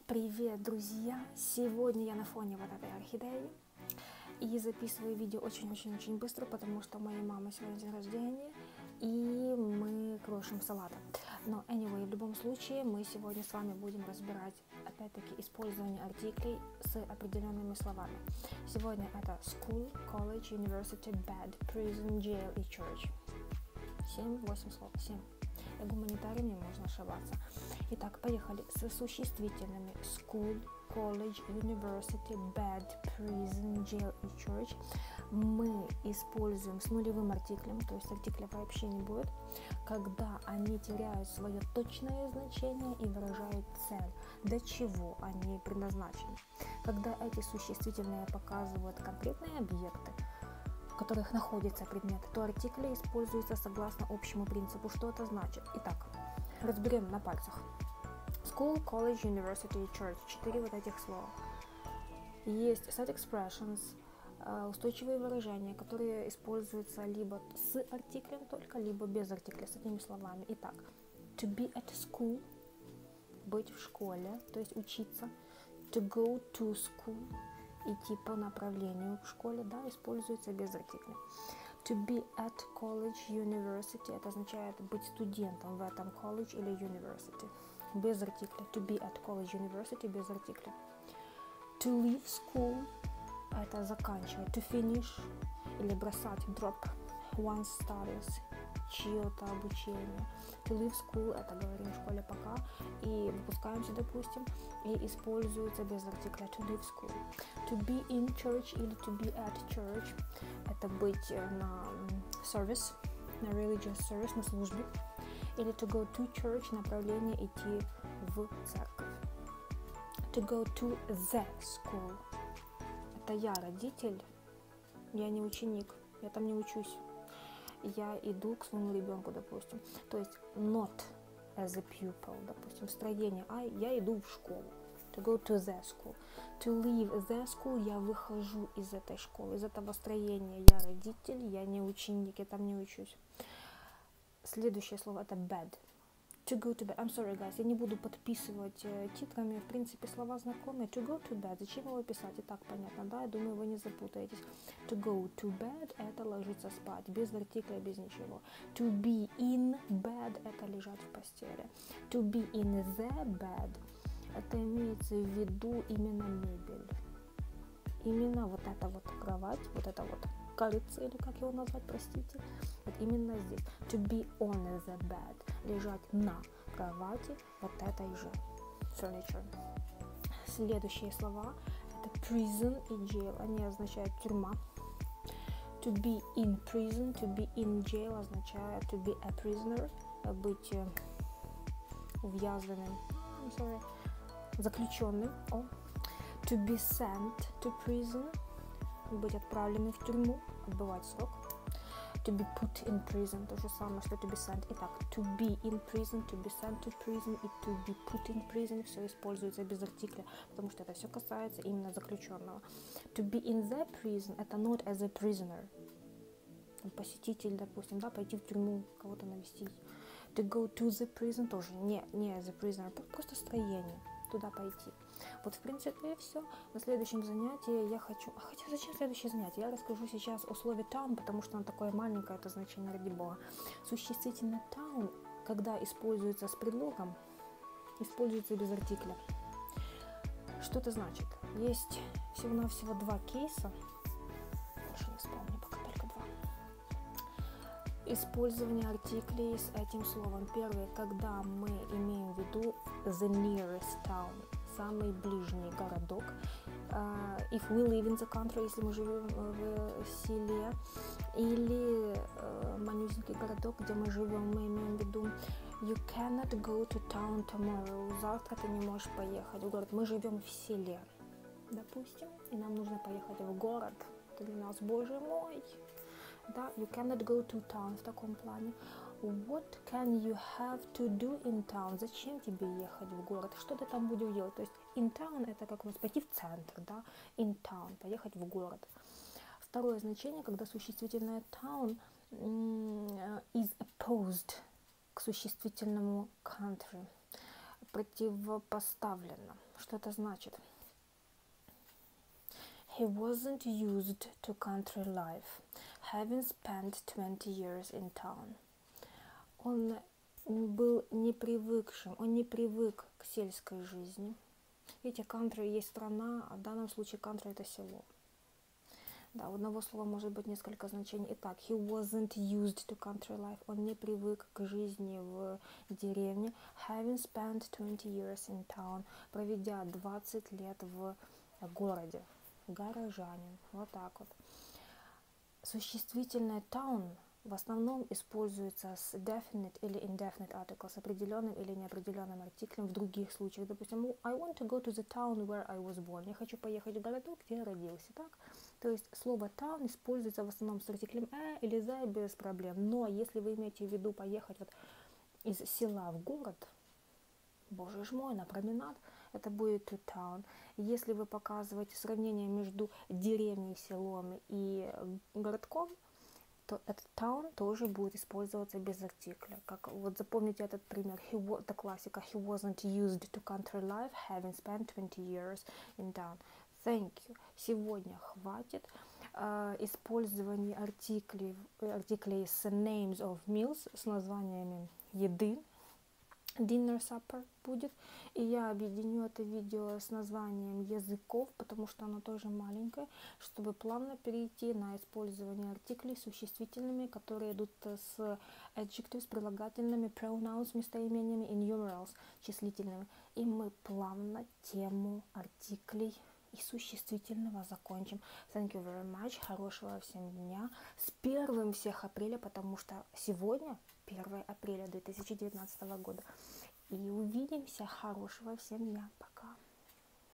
Привет, друзья! Сегодня я на фоне вот этой орхидеи и записываю видео очень-очень-очень быстро, потому что у моей мамы сегодня день рождения и мы крошим салата. Но anyway, в любом случае мы сегодня с вами будем разбирать опять-таки использование артиклей с определенными словами. Сегодня это school, college, university, bed, prison, jail и church. 7-8 слов. 7. Я гуманитарий, мне можно ошибаться. Итак, поехали с существительными school, college, university, bed, prison, jail и church. Мы используем с нулевым артиклем, то есть артикля вообще не будет, когда они теряют свое точное значение и выражают цель, для чего они предназначены. Когда эти существительные показывают конкретные объекты, в которых находится предмет, то артикли используются согласно общему принципу. Что это значит? Итак, разберем на пальцах. School, college, university и church. 4 вот этих слова. Есть set expressions, устойчивые выражения, которые используются либо с артиклем только, либо без артикля, с этими словами. Итак, to be at school, быть в школе, то есть учиться. To go to school, идти по направлению в школе, да, используется без артикля. To be at college, university, это означает быть студентом в этом college или university, без артикля. To be at college, university, без артикля. To leave school, это заканчивать. To finish, или бросать, drop one's studies, чье-то обучение. To leave school, это говорим в школе пока, и выпускаемся, допустим, и используется без артикля to leave school. To be in church или to be at church, это быть на service, на religious service, на службе, или to go to church, направление идти в церковь. To go to the school, это я родитель, я не ученик, я там не учусь. Я иду к своему ребенку, допустим. То есть not as a pupil, допустим, строение, а я иду в школу. To go to the school. To leave the school, я выхожу из этой школы, из этого строения. Я родитель, я не ученик, я там не учусь. Следующее слово это bed. To go to bed. I'm sorry, guys, я не буду подписывать титрами, в принципе, слова знакомые. To go to bed, зачем его писать? И так понятно, да? Я думаю, вы не запутаетесь. To go to bed, это ложиться спать, без артикля, без ничего. To be in bed, это лежать в постели. To be in the bed, это имеется в виду именно мебель. Именно вот эта вот кровать, вот это вот кажется, или как его назвать, простите, вот именно здесь. To be on the bed, лежать на кровати вот этой же furniture. Следующие слова это prison и jail, они означают тюрьма. To be in prison, to be in jail означает to be a prisoner, быть увязненным, заключенным. To be sent to prison, быть отправленным в тюрьму, отбывать срок. To be put in prison, то же самое, что to be sent. Итак, to be in prison, to be sent to prison и to be put in prison все используется без артикля, потому что это все касается именно заключенного. To be in the prison, это not as a prisoner. Посетитель, допустим, да, пойти в тюрьму, кого-то навестить. To go to the prison тоже не as a prisoner, просто строение, туда пойти. Вот, в принципе, и все. На следующем занятии я хочу... Хотя зачем следующее занятие? Я расскажу сейчас о слове town, потому что оно такое маленькое, это значение, ради бога. Существительное town, когда используется с предлогом, используется без артикля. Что это значит? Есть всего-навсего 2 кейса. Больше не вспомню, пока только 2. Использование артиклей с этим словом. Первое, когда мы имеем в виду the nearest town, самый ближний городок. If we live in the country, если мы живем в селе, или манюсенький городок, где мы живем, мы имеем в виду you cannot go to town tomorrow. Завтра ты не можешь поехать в город. Мы живем в селе, допустим, и нам нужно поехать в город. Это для нас, боже мой. Да, you cannot go to town в таком плане. What can you have to do in town? Зачем тебе ехать в город? Что ты там будешь делать? То есть in town это как у нас пойти в центр, да? In town, поехать в город. Второе значение, когда существительное town is opposed к существительному country. противопоставлено. Что это значит? He wasn't used to country life, having spent 20 years in town. Он был непривыкшим, он не привык к сельской жизни. Видите, country есть страна, а в данном случае country это село. Да, у одного слова может быть несколько значений. Итак, he wasn't used to country life. Он не привык к жизни в деревне. Having spent 20 years in town. Проведя 20 лет в городе. Горожанин. Вот так вот. Существительное town в основном используется с definite или indefinite article, с определенным или неопределенным артиклем в других случаях. Допустим, I want to go to the town where I was born. Я хочу поехать в городок, где я родился. Так? То есть слово town используется в основном с артиклем или the без проблем. Но если вы имеете в виду поехать вот из села в город, боже ж мой, на променад, это будет to town. Если вы показываете сравнение между деревней, селом и городком, то этот town тоже будет использоваться без артикля. Как вот запомните этот пример. Это классика. He wasn't used to country life, having spent 20 years in town. Thank you. Сегодня хватит использования артиклей с names of meals, с названиями еды. Dinner, supper будет. И я объединю это видео с названием языков, потому что оно тоже маленькое, чтобы плавно перейти на использование артиклей с существительными, которые идут с adjectives, прилагательными, pronouns, местоимениями и numerals, числительными. И мы плавно тему артиклей и существительного закончим. Thank you very much. Хорошего всем дня. С 1 всех апреля, потому что сегодня 1 апреля 2019 года. И увидимся. Хорошего всем дня. Пока.